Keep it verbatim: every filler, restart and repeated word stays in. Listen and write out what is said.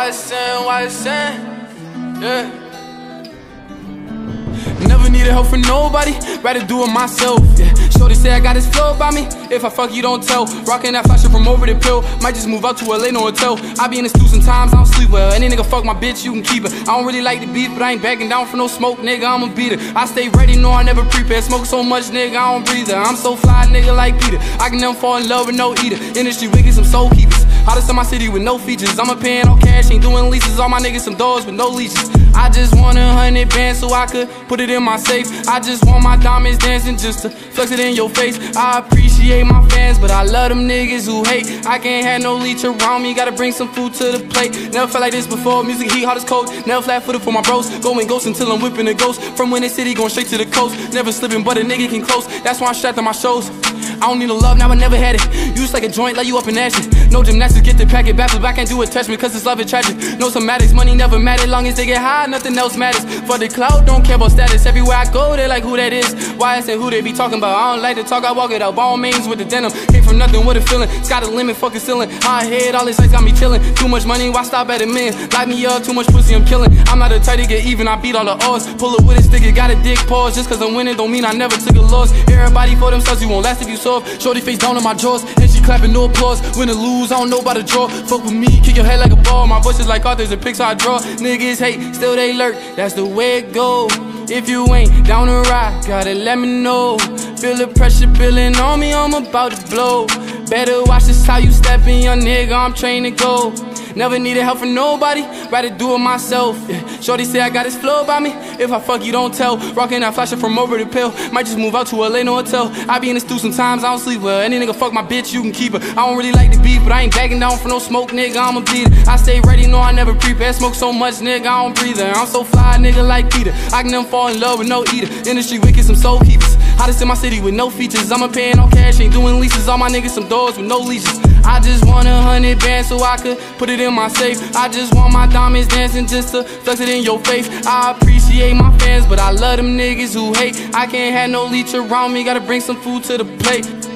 Why sin, why sin? Yeah. Never needed help from nobody, rather do it myself. Yeah. Shorty say I got this flow by me. If I fuck you, don't tell. Rockin' that flashin' from over the pill. Might just move out to a late no hotel. I be in the stew sometimes, I don't sleep well. Any nigga fuck my bitch, you can keep it. I don't really like the beef, but I ain't backing down for no smoke, nigga. I'ma beat it. I stay ready, no, I never prepare. Smoke so much, nigga, I don't breathe it. I'm so fly, nigga, like Peter. I can never fall in love with no eater. Industry wicked, some soul keepers. Hottest in my city with no features. I'm a paying all cash, ain't doing leases. All my niggas some doors with no leashes. I just want a hundred bands so I could put it in my safe. I just want my diamonds dancing just to flex it in your face. I appreciate my fans, but I love them niggas who hate. I can't have no leech around me, gotta bring some food to the plate. Never felt like this before, music heat, hot as cold. Never flat footed for my bros, going ghost until I'm whipping a ghost. From Winter City, going straight to the coast. Never slipping, but a nigga can close. That's why I'm strapped on my shows. I don't need no love, now I never had it. Use like a joint, let you up in action. No gymnastics, get the packet back, but I can't do attachment cause this love is tragic. No somatics, money never matter. Long as they get high, nothing else matters. For the cloud, don't care about status. Everywhere I go, they like who that is. Why I say who they be talking about. I don't like to talk, I walk it out. Ball mains with the denim. Came from nothing with a feeling. Sky the limit, fucking ceiling. High head, all this ice got me chilling. Too much money, why stop at a man? Light me up, too much pussy, I'm killing. I'm not the type to get even, I beat all the odds. Pull it with a stick, it got a dick pause. Just cause I'm winning don't mean I never took a loss. Everybody for themselves, you won't last if you soft. Shorty face down on my drawers, and she clapping, no applause. Win or lose, I don't know about the draw. Fuck with me, kick your head like a ball. My voice is like authors and pics I draw. Niggas hate, still they lurk, that's the way it go. If you ain't down to ride, gotta let me know. Feel the pressure building on me, I'm about to blow. Better watch this how you step in, young nigga, I'm trained to go. Never needed help from nobody, rather do it myself. Yeah. Shorty say I got this flow by me. If I fuck you, don't tell. Rockin' that flashin' from over the pill. Might just move out to a late no hotel. I be in the stew sometimes, I don't sleep well. Any nigga fuck my bitch, you can keep her. I don't really like the beef, but I ain't backing down for no smoke, nigga. I'ma beat it. I stay ready, no, I never prepare. Smoke so much, nigga, I don't breathe it. I'm so fly, nigga, like Peter. I can never fall in love with no eater. Industry wicked, some soul keepers. Hottest in my city with no features. I'm a paying all cash, ain't doing leases. All my niggas some doors with no leashes. I just want a hundred bands so I could put it in my safe. I just want my diamonds dancing just to flex it in your face. I appreciate my fans, but I love them niggas who hate. I can't have no leech around me, gotta bring some food to the plate.